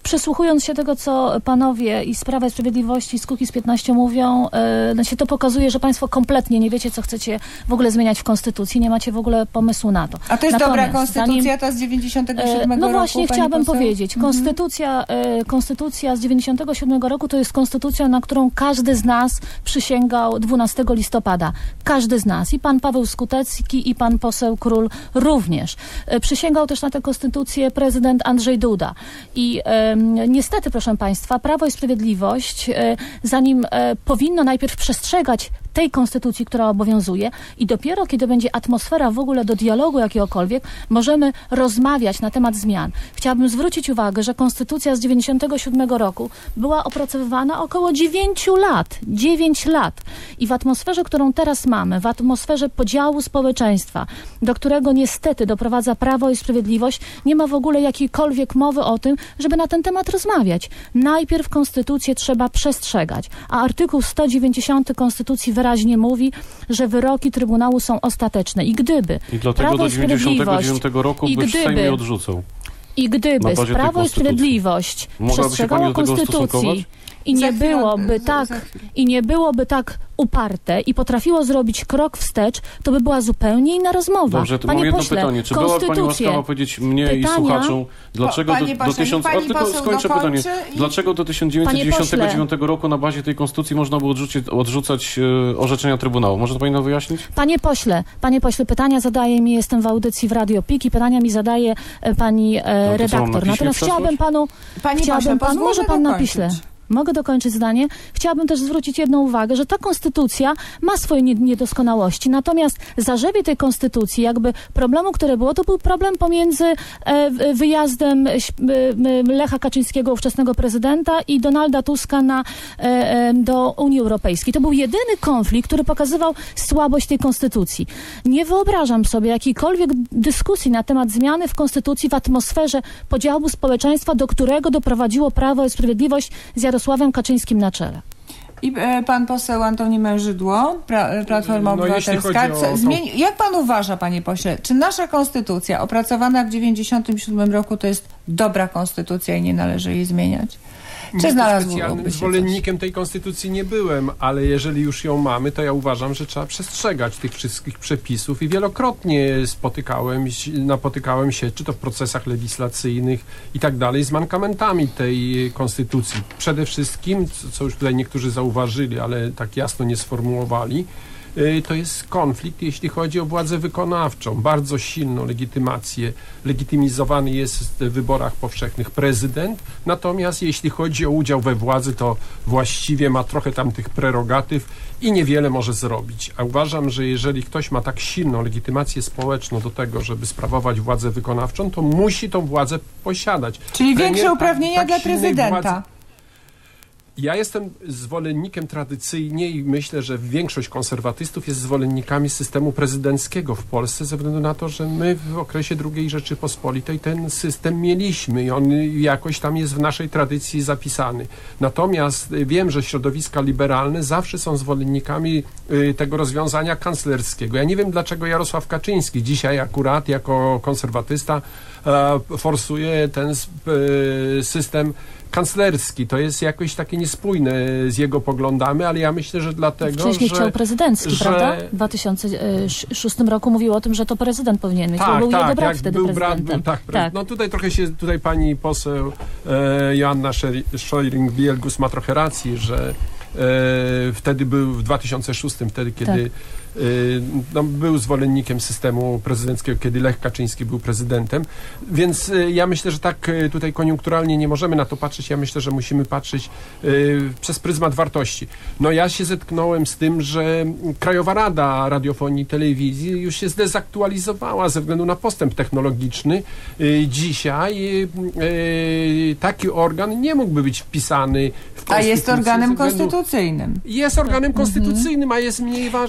przysłuchując się tego, co panowie i z Prawa i Sprawiedliwości, z Kukiz piętnaście mówią, yy, znaczy to pokazuje, że państwo kompletnie nie wiecie, co chcecie w ogóle zmieniać w konstytucji, nie macie w ogóle pomysłu na to. A to jest Natomiast, dobra konstytucja, zanim, ta z dziewięćdziesiątego siódmego No roku, właśnie, pani chciałabym poseł? powiedzieć. Konstytucja, yy, konstytucja z dziewięćdziesiątego siódmego roku to jest konstytucja, na którą każdy z nas przysięgał dwunastego listopada. Każdy z nas. I pan Paweł Skutecki, i pan poseł Król również. Yy, przysięgał też na tę konstytucję prezydent Andrzej Duda. I yy, niestety, proszę państwa, Prawo i Sprawiedliwość, yy, zanim yy, powinno najpierw przestrzegać tej konstytucji, która obowiązuje, i dopiero kiedy będzie atmosfera w ogóle do dialogu jakiegokolwiek, możemy rozmawiać na temat zmian. Chciałabym zwrócić uwagę, że konstytucja z dziewięćdziesiątego siódmego roku była opracowywana około dziewięciu lat. dziewięć lat. I w atmosferze, którą teraz mamy, w atmosferze podziału społeczeństwa, do którego niestety doprowadza Prawo i Sprawiedliwość, nie ma w ogóle jakiejkolwiek mowy o tym, żeby na ten temat rozmawiać. Najpierw konstytucję trzeba przestrzegać, a artykuł sto dziewięćdziesiąty Konstytucji wyraźnie mówi, że wyroki Trybunału są ostateczne. I gdyby I dlatego Prawo do i dziewięćdziesiątego Sprawiedliwość dziewiątego roku i byś gdyby- Sejm nie odrzucał. I gdyby bazie tej Prawo i konstytucji. Sprawiedliwość Mogłaby się przestrzegała pani do tego konstytucji stosunkować? i Za nie chwilę, byłoby za- tak za chwilę. i nie byłoby tak uparte i potrafiło zrobić krok wstecz, to by była zupełnie inna rozmowa. Dobrze, to mam Panie jedno pośle, pytanie. Czy byłaby pani konstytucję- łaskawa powiedzieć mnie pytania- i słuchaczom, dlaczego Panie do, do pośle, tysiąc... niech pani A tylko poseł skończę dokończy pytanie. i- Dlaczego do tysiąc dziewięćset dziewięćdziesiątego dziewiątego roku na bazie tej konstytucji można było odrzucić, odrzucać e, orzeczenia Trybunału? Może to pani nam wyjaśnić? Panie pośle, panie pośle, pytania zadaje mi, jestem w audycji w Radio P I K i pytania mi zadaje e, pani e, to co, mam na redaktor. piśmie Natomiast przesłać? chciałabym panu, Panie chciałabym pośle, pan, pozwólmy może pan na dokończyć. piśle. Mogę dokończyć zdanie? Chciałabym też zwrócić jedną uwagę, że ta konstytucja ma swoje nie- niedoskonałości, natomiast zarzewie tej konstytucji, jakby problemu, które było, to był problem pomiędzy e, w- wyjazdem ś- m- m- Lecha Kaczyńskiego, ówczesnego prezydenta, i Donalda Tuska na, e, e, do Unii Europejskiej. To był jedyny konflikt, który pokazywał słabość tej konstytucji. Nie wyobrażam sobie jakiejkolwiek dyskusji na temat zmiany w konstytucji w atmosferze podziału społeczeństwa, do którego doprowadziło Prawo i Sprawiedliwość z Jarosławem Kaczyńskim na czele. I e, pan poseł Antoni Mężydło, pra, e, Platforma No, jeśli Obywatelska. chodzi o Co- tą- Zmieni, jak pan uważa, panie pośle, czy nasza konstytucja opracowana w dziewięćdziesiątym siódmym roku to jest dobra konstytucja i nie należy jej zmieniać? Czy Ja znalazłoby specjalnym się coś? zwolennikiem tej konstytucji nie byłem, ale jeżeli już ją mamy, to ja uważam, że trzeba przestrzegać tych wszystkich przepisów i wielokrotnie spotykałem, się- napotykałem się, czy to w procesach legislacyjnych i tak dalej, z mankamentami tej konstytucji. Przede wszystkim, co- co już tutaj niektórzy zauważyli, ale tak jasno nie sformułowali, y, to jest konflikt, jeśli chodzi o władzę wykonawczą. Bardzo silną legitymację. Legitymizowany jest w wyborach powszechnych prezydent, natomiast jeśli chodzi o udział we władzy, to właściwie ma trochę tam tych prerogatyw i niewiele może zrobić. A uważam, że jeżeli ktoś ma tak silną legitymację społeczną do tego, żeby sprawować władzę wykonawczą, to musi tą władzę posiadać. Czyli Premier większe tak- uprawnienia tak dla silnej prezydenta. władzy- Ja jestem zwolennikiem tradycyjnie i myślę, że większość konserwatystów jest zwolennikami systemu prezydenckiego w Polsce ze względu na to, że my w okresie drugiej Rzeczypospolitej ten system mieliśmy i on jakoś tam jest w naszej tradycji zapisany. Natomiast y, wiem, że środowiska liberalne zawsze są zwolennikami y, tego rozwiązania kanclerskiego. Ja nie wiem, dlaczego Jarosław Kaczyński dzisiaj akurat jako konserwatysta e, forsuje ten sp- e, system kanclerski. To jest jakoś takie niespójne z jego poglądami, ale ja myślę, że dlatego, Wcześniej że... chciał prezydencki, że- prawda? W dwa tysiące szóstym roku mówił o tym, że to prezydent powinien mieć, bo był jego brat jak wtedy był brat, prezydentem. był, tak, tak. No tutaj trochę się, tutaj pani poseł e, Joanna Scheuring-Wielgus ma trochę racji, że e, wtedy był w dwa tysiące szóstym, wtedy kiedy Tak. e, no, był zwolennikiem systemu prezydenckiego, kiedy Lech Kaczyński był prezydentem, więc e, ja myślę, że tak e, tutaj koniunkturalnie nie możemy na to patrzeć, ja myślę, że musimy patrzeć e, przez pryzmat wartości. No ja się zetknąłem z tym, że Krajowa Rada Radiofonii i Telewizji już się zdezaktualizowała ze względu na postęp technologiczny. Y, Dzisiaj y, taki organ nie mógłby być wpisany w A konstytucję. jest organem ze względu- konstytucyjnym. Jest organem konstytucyjnym, a jest mniej ważny ze Czyli względu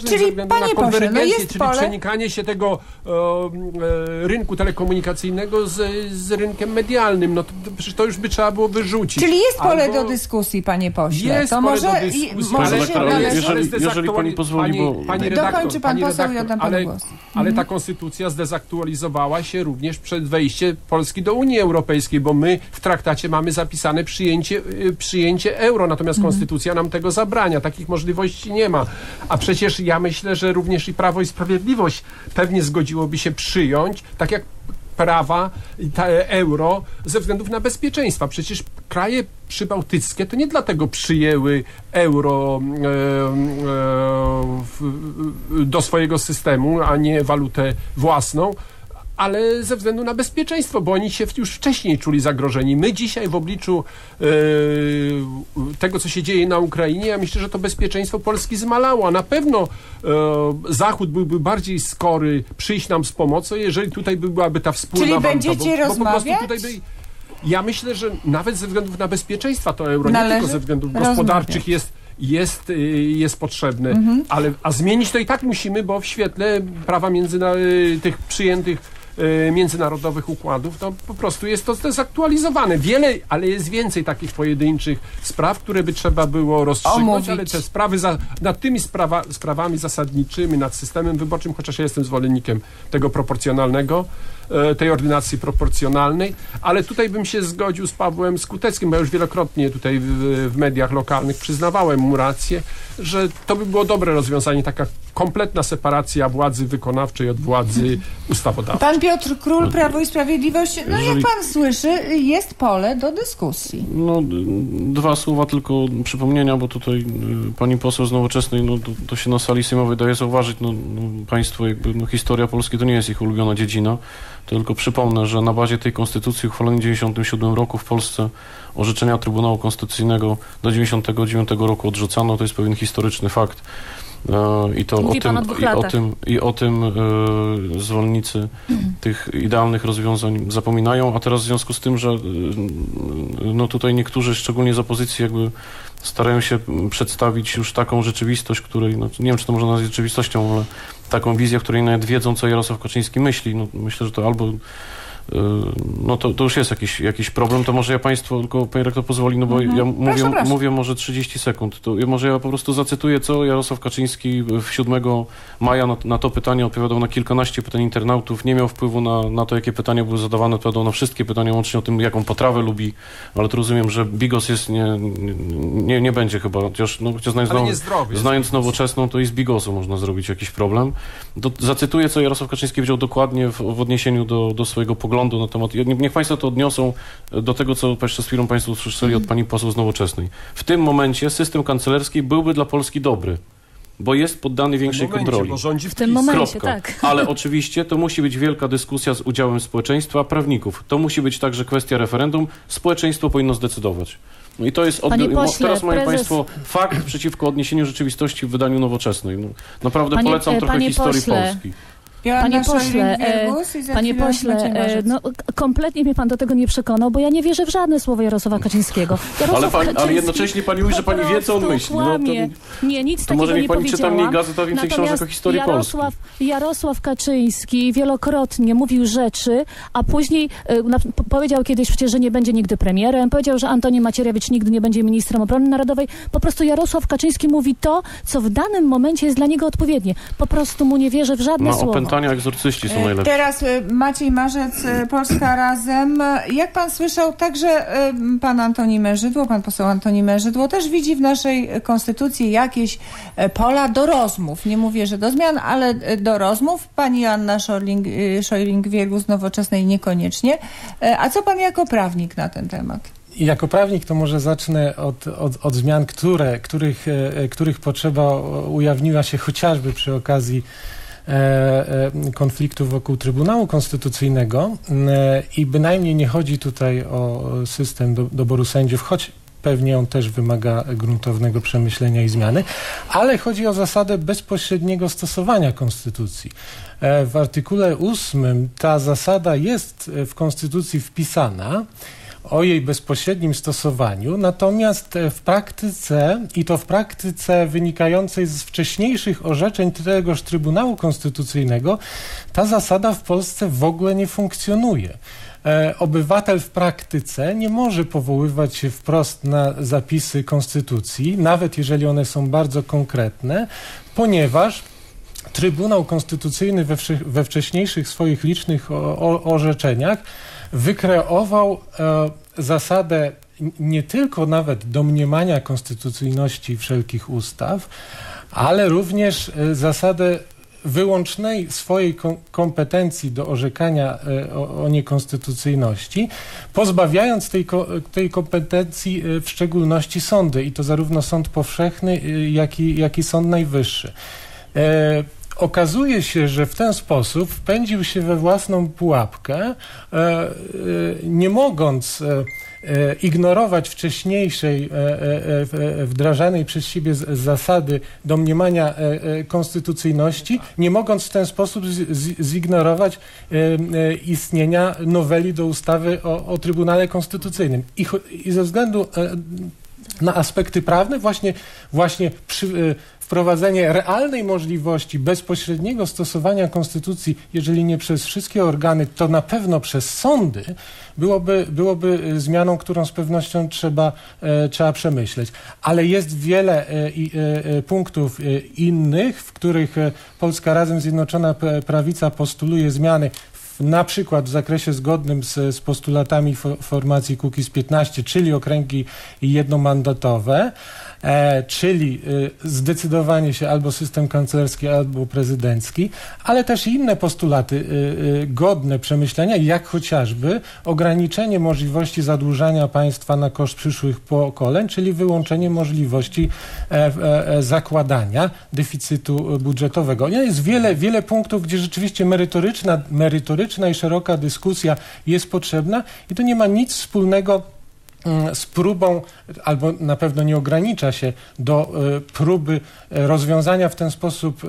Panie na pośle, konwergencję, no jest czyli pole. przenikanie się tego e, e, rynku telekomunikacyjnego z, z rynkiem medialnym. No to, to, przecież to już by trzeba było wyrzucić. Czyli jest pole Albo... do dyskusji, panie pośle. Jest to pole może, do dyskusji, i, może ale, się ale, należy... jeżeli- ale jeżeli pani pozwoli, bo- pani, pani redaktor, Dokończy pan pani poseł i redaktor, oddam panu ale, głos. ale ta konstytucja zdezaktualizowała się również przed wejściem Polski do Unii Europejskiej, bo my w traktacie mamy zapisane przyjęcie, y, przyjęcie euro, natomiast konstytucja nam tego zabrania. Takich możliwości nie ma. A przecież ja myślę, że również i Prawo i Sprawiedliwość pewnie zgodziłoby się przyjąć, tak jak prawa i ta euro ze względów na bezpieczeństwa. Przecież kraje przybałtyckie to nie dlatego przyjęły euro e, e, w, do swojego systemu, a nie walutę własną, ale ze względu na bezpieczeństwo, bo oni się już wcześniej czuli zagrożeni. My dzisiaj w obliczu e, tego, co się dzieje na Ukrainie, ja myślę, że to bezpieczeństwo Polski zmalało, a na pewno e, Zachód byłby bardziej skory przyjść nam z pomocą, jeżeli tutaj byłaby ta wspólna Czyli waluta, będziecie bo, bo po prostu rozmawiać? tutaj by, ja myślę, że nawet ze względów na bezpieczeństwa to euro, nie Należy tylko ze względów rozmawiać. gospodarczych jest jest, y, jest potrzebne, Mhm. ale a zmienić to i tak musimy, bo w świetle prawa międzyna, y, tych przyjętych y, międzynarodowych układów, to po prostu jest to zdezaktualizowane. Wiele, ale jest więcej takich pojedynczych spraw, które by trzeba było rozstrzygnąć, Omówić. ale te sprawy, za, nad tymi sprawa, sprawami zasadniczymi, nad systemem wyborczym, chociaż ja jestem zwolennikiem tego proporcjonalnego, e, tej ordynacji proporcjonalnej, ale tutaj bym się zgodził z Pawłem Skuteckim, bo ja już wielokrotnie tutaj w, w mediach lokalnych przyznawałem mu rację, że to by było dobre rozwiązanie, taka kompletna separacja władzy wykonawczej od władzy ustawodawczej. Pan Piotr Król, Prawo i Sprawiedliwość, no jak Jeżeli- pan słyszy, jest pole do dyskusji. No, d- dwa słowa tylko przypomnienia, bo tutaj y, pani poseł z Nowoczesnej, no to, to się na sali sejmowej daje zauważyć, no, no państwo jakby, no historia Polski to nie jest ich ulubiona dziedzina, to tylko przypomnę, że na bazie tej konstytucji uchwalonej w dziewięćdziesiątym siódmym roku w Polsce orzeczenia Trybunału Konstytucyjnego do dziewięćdziesiątego dziewiątego roku odrzucano, to jest pewien historyczny fakt. E, I to Mówi o pan tym, o dwóch i o latach. tym, i o tym e, zwolennicy tych idealnych rozwiązań zapominają, a teraz w związku z tym, że e, no tutaj niektórzy, szczególnie z opozycji, jakby starają się przedstawić już taką rzeczywistość, której, no, nie wiem, czy to można nazwać rzeczywistością, ale taką wizję, w której nawet wiedzą, co Jarosław Kaczyński myśli. No, myślę, że to albo no to, to już jest jakiś, jakiś problem, to może ja państwu, tylko pani rektor pozwoli, no bo Mhm. ja Proszę, mówię, proszę. mówię może trzydzieści sekund, to ja, może ja po prostu zacytuję, co Jarosław Kaczyński w siódmego maja na, na to pytanie odpowiadał na kilkanaście pytań internautów, nie miał wpływu na, na to, jakie pytania były zadawane, odpowiadał na wszystkie pytania, łącznie o tym, jaką potrawę lubi, ale to rozumiem, że bigos jest, nie, nie, nie będzie chyba, chociaż, no, chociaż znając, Ale now, niezdrowy jest znając bigos. Nowoczesną, to i z bigosu można zrobić jakiś problem. Do, zacytuję, co Jarosław Kaczyński powiedział dokładnie w, w odniesieniu do, do swojego poglądu na temat, niech państwo to odniosą do tego, co przed chwilą państwo usłyszeli od pani poseł z Nowoczesnej. W tym momencie system kanclerski byłby dla Polski dobry, bo jest poddany większej momencie, kontroli. bo rządzi W tym PiS. momencie, Kropka. tak. Ale oczywiście to musi być wielka dyskusja z udziałem społeczeństwa, prawników. To musi być także kwestia referendum. Społeczeństwo powinno zdecydować. No i to jest... Od... Panie pośle, Teraz mają prezes- państwo fakt przeciwko odniesieniu rzeczywistości w wydaniu Nowoczesnej. No, naprawdę Panie- polecam e, trochę panie historii pośle, Polski. Joanna Panie pośle, Scheuring-Wielgus i za Panie chwilę pośle, Maciej e, Marzec. no, kompletnie mnie pan do tego nie przekonał, bo ja nie wierzę w żadne słowo Jarosława Kaczyńskiego. Jarosław Ale, pani, ale Kaczyński jednocześnie pani mówi, że pani wie, co on po prostu myśli. No, to, kłamie. Nie, nic to takiego może niech nie pani czyta powiedziałam. mniej gazet, a więcej Natomiast książek o historii Jarosław, Jarosław Kaczyński wielokrotnie mówił rzeczy, a później e, na, p- powiedział kiedyś przecież, że nie będzie nigdy premierem, powiedział, że Antoni Macierewicz nigdy nie będzie ministrem obrony narodowej. Po prostu Jarosław Kaczyński mówi to, co w danym momencie jest dla niego odpowiednie. Po prostu mu nie wierzę w żadne Na słowo. opętania egzorcyści są najlepsi. Teraz y, Maciej Marzec, y, Polska Razem. Jak pan słyszał, także y, pan Antoni Mężydło, pan poseł Antoni Mężydło też widzi w naszej konstytucji jakieś y, pola do rozmów. Nie mówię, że do zmian, ale y, do rozmów. Pani Joanna Scheuring- y, Scheuring-Wielgus z Nowoczesnej niekoniecznie. Y, A co pan jako prawnik na ten temat? I jako prawnik to może zacznę od, od, od zmian, które, których, e, których potrzeba ujawniła się chociażby przy okazji e, e, konfliktu wokół Trybunału Konstytucyjnego e, i bynajmniej nie chodzi tutaj o system do, doboru sędziów, choć pewnie on też wymaga gruntownego przemyślenia i zmiany, ale chodzi o zasadę bezpośredniego stosowania Konstytucji. E, w artykule ósmym ta zasada jest w Konstytucji wpisana. o jej bezpośrednim stosowaniu, natomiast w praktyce, i to w praktyce wynikającej z wcześniejszych orzeczeń tegoż Trybunału Konstytucyjnego, ta zasada w Polsce w ogóle nie funkcjonuje. Obywatel w praktyce nie może powoływać się wprost na zapisy Konstytucji, nawet jeżeli one są bardzo konkretne, ponieważ Trybunał Konstytucyjny we, we wcześniejszych swoich licznych o, o, orzeczeniach wykreował e, zasadę nie tylko nawet domniemania konstytucyjności wszelkich ustaw, ale również e, zasadę wyłącznej swojej kom kompetencji do orzekania e, o, o niekonstytucyjności, pozbawiając tej, ko tej kompetencji e, w szczególności sądy, i to zarówno sąd powszechny, e, jak, i, jak i sąd najwyższy. E, okazuje się, że w ten sposób wpędził się we własną pułapkę, e, e, nie mogąc e, e, ignorować wcześniejszej e, e, wdrażanej przez siebie z, zasady domniemania e, e, konstytucyjności, nie mogąc w ten sposób z, z, zignorować e, e, istnienia noweli do ustawy o, o Trybunale Konstytucyjnym. I, i ze względu e, na aspekty prawne właśnie, właśnie przy, e, wprowadzenie realnej możliwości bezpośredniego stosowania konstytucji, jeżeli nie przez wszystkie organy, to na pewno przez sądy, byłoby, byłoby zmianą, którą z pewnością trzeba, e, trzeba przemyśleć. Ale jest wiele e, e, punktów e, innych, w których e, Polska Razem Zjednoczona Prawica postuluje zmiany, na przykład w zakresie zgodnym z, z postulatami fo, formacji Kukiz piętnaście, czyli okręgi jednomandatowe, e, czyli e, zdecydowanie się albo system kanclerski, albo prezydencki, ale też i inne postulaty e, e, godne przemyślenia, jak chociażby ograniczenie możliwości zadłużania państwa na koszt przyszłych pokoleń, czyli wyłączenie możliwości e, e, zakładania deficytu budżetowego. Jest wiele, wiele punktów, gdzie rzeczywiście merytoryczna, merytoryczna i szeroka dyskusja jest potrzebna i to nie ma nic wspólnego z próbą, albo na pewno nie ogranicza się do e, próby rozwiązania w ten sposób e,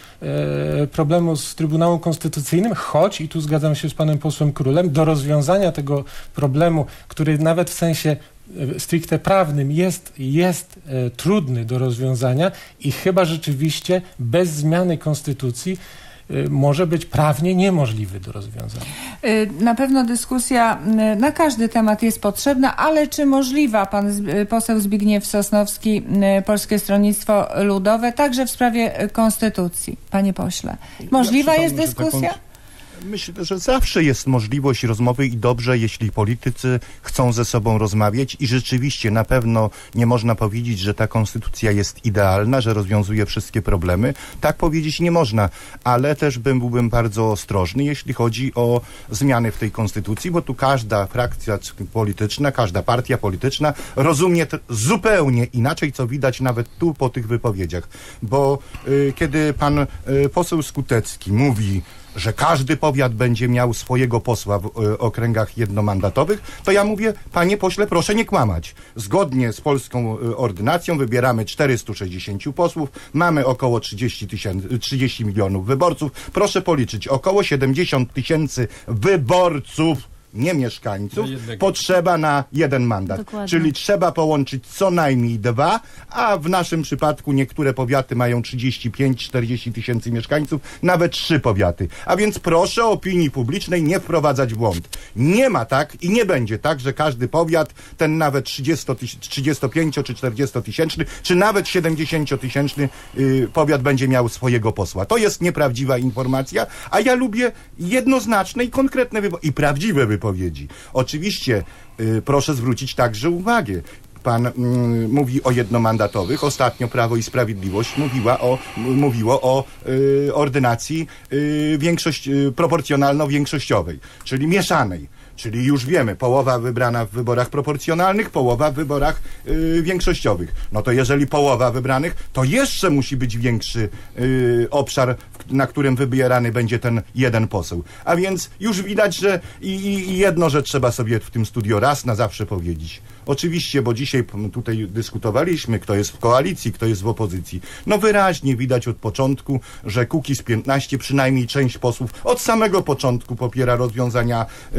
e, problemu z Trybunałem Konstytucyjnym, choć, i tu zgadzam się z panem posłem Królem, do rozwiązania tego problemu, który nawet w sensie stricte prawnym jest, jest e, trudny do rozwiązania i chyba rzeczywiście bez zmiany konstytucji może być prawnie niemożliwy do rozwiązania. Na pewno dyskusja na każdy temat jest potrzebna, ale czy możliwa, pan poseł Zbigniew Sosnowski, Polskie Stronnictwo Ludowe, także w sprawie konstytucji, panie pośle? Możliwa jest dyskusja? Myślę, że zawsze jest możliwość rozmowy i dobrze, jeśli politycy chcą ze sobą rozmawiać i rzeczywiście na pewno nie można powiedzieć, że ta konstytucja jest idealna, że rozwiązuje wszystkie problemy. Tak powiedzieć nie można, ale też bym, byłbym bardzo ostrożny, jeśli chodzi o zmiany w tej konstytucji, bo tu każda frakcja polityczna, każda partia polityczna rozumie to zupełnie inaczej, co widać nawet tu po tych wypowiedziach. Bo y, kiedy pan y, poseł Skutecki mówi, że każdy powiat będzie miał swojego posła w y, okręgach jednomandatowych, to ja mówię, panie pośle, proszę nie kłamać. Zgodnie z polską y, ordynacją wybieramy czterystu sześćdziesięciu posłów, mamy około trzydzieści tysięcy, trzydzieści milionów wyborców. Proszę policzyć, około siedemdziesiąt tysięcy wyborców, nie mieszkańców, potrzeba na jeden mandat. Dokładnie. Czyli trzeba połączyć co najmniej dwa, a w naszym przypadku niektóre powiaty mają trzydzieści pięć czterdzieści tysięcy mieszkańców, nawet trzy powiaty. A więc proszę opinii publicznej nie wprowadzać w błąd. Nie ma tak i nie będzie tak, że każdy powiat, ten nawet trzydziestopięcio czy czterdziestotysięczny, czy nawet siedemdziesięciotysięczny yy, powiat będzie miał swojego posła. To jest nieprawdziwa informacja, a ja lubię jednoznaczne i konkretne wypowiedzi i prawdziwe wypowiedzi. Powiedzi. Oczywiście y, proszę zwrócić także uwagę. Pan y, mówi o jednomandatowych. Ostatnio Prawo i Sprawiedliwość mówiła o, mówiło o y, ordynacji y, większość, y, proporcjonalno-większościowej, czyli mieszanej. Czyli już wiemy, połowa wybrana w wyborach proporcjonalnych, połowa w wyborach y, większościowych. No to jeżeli połowa wybranych, to jeszcze musi być większy y, obszar, na którym wybierany będzie ten jeden poseł. A więc już widać, że i, i jedno, że trzeba sobie w tym studio raz na zawsze powiedzieć. Oczywiście, bo dzisiaj tutaj dyskutowaliśmy, kto jest w koalicji, kto jest w opozycji. No wyraźnie widać od początku, że Kukiz piętnaście, przynajmniej część posłów od samego początku popiera rozwiązania yy,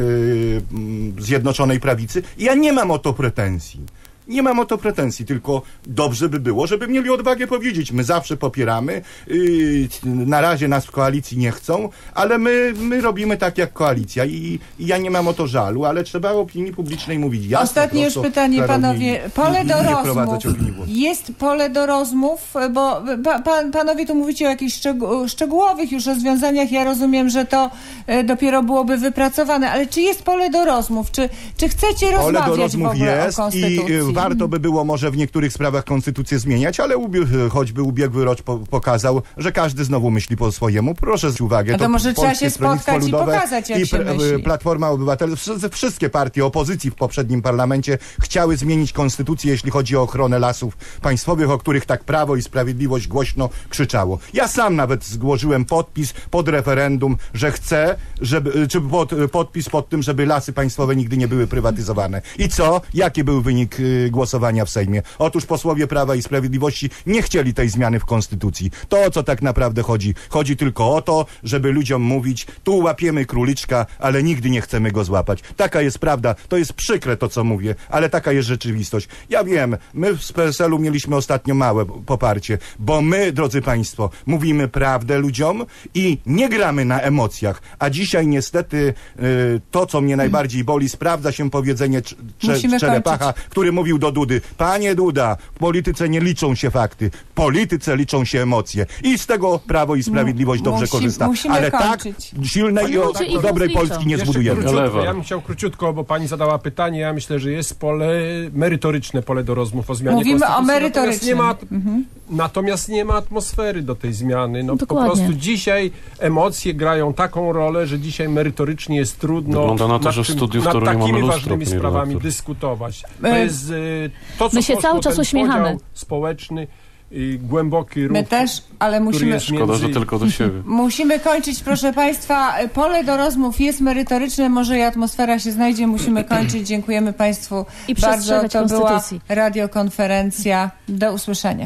Zjednoczonej Prawicy. Ja nie mam o to pretensji. Nie mam o to pretensji, tylko dobrze by było, żeby mieli odwagę powiedzieć, my zawsze popieramy, yy, na razie nas w koalicji nie chcą, ale my, my robimy tak jak koalicja i, i ja nie mam o to żalu, ale trzeba opinii publicznej mówić jasno. Ostatnie już pytanie, panowie. Pole do rozmów. Jest pole do rozmów, bo pa, pan, panowie tu mówicie o jakichś szczegół, szczegółowych już rozwiązaniach. Ja rozumiem, że to e, dopiero byłoby wypracowane, ale czy jest pole do rozmów? Czy, czy chcecie pole rozmawiać do rozmów w ogóle jest o konstytucji? I warto by było może w niektórych sprawach konstytucję zmieniać, ale ubie- choćby ubiegły rok po- pokazał, że każdy znowu myśli po swojemu. Proszę zwrócić uwagę. A to, to może trzeba się spotkać i pokazać, jak i się pr- myśli. Platforma Obywatelska, wszystkie partie opozycji w poprzednim parlamencie chciały zmienić konstytucję, jeśli chodzi o ochronę lasów państwowych, o których tak Prawo i Sprawiedliwość głośno krzyczało. Ja sam nawet złożyłem podpis pod referendum, że chcę, żeby, czy pod, podpis pod tym, żeby lasy państwowe nigdy nie były prywatyzowane. I co? Jaki był wynik y, głosowania w Sejmie? Otóż posłowie Prawa i Sprawiedliwości nie chcieli tej zmiany w konstytucji. To, o co tak naprawdę chodzi? Chodzi tylko o to, żeby ludziom mówić, tu łapiemy króliczka, ale nigdy nie chcemy go złapać. Taka jest prawda. To jest przykre to, co mówię, ale taka jest rzeczywistość. Ja wiem, my z P S L u mieliśmy ostatnio małe poparcie, bo my, drodzy państwo, mówimy prawdę ludziom i nie gramy na emocjach. A dzisiaj niestety y, to, co mnie najbardziej boli, sprawdza się powiedzenie Cz- Czerepaka, który mówił do Dudy, panie Duda, w polityce nie liczą się fakty, w polityce liczą się emocje. I z tego Prawo i Sprawiedliwość dobrze Musi, korzysta. Ale kończyć. tak silnej i, o, i dobrej Polski nie zbudujemy. Króciutko, ja bym chciał króciutko, bo pani zadała pytanie, ja myślę, że jest pole merytoryczne, pole do rozmów o zmianie Mówimy konstytucji. o merytorycznym. Natomiast nie ma, mhm. natomiast nie ma atmosfery do tej zmiany. No, po Dokładnie. prostu dzisiaj emocje grają taką rolę, że dzisiaj merytorycznie jest trudno Wygląda na to, nad, że w czym, studiu w nad Toruniu mamy takimi lustro, ważnymi panie sprawami redaktor. dyskutować. To My- jest y, to, co My się poszło, cały czas ten uśmiechamy. podział społeczny, y, głęboki ruch. My też, ale który musimy... jest Szkoda, że między- tylko do siebie. Musimy kończyć, proszę Państwa. Pole do rozmów jest merytoryczne, może i atmosfera się znajdzie. Musimy kończyć. Dziękujemy Państwu I bardzo. przestrzegać To była konstytucji. radiokonferencja. Do usłyszenia.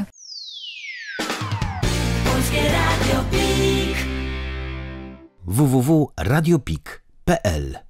w w w kropka radio pik kropka p l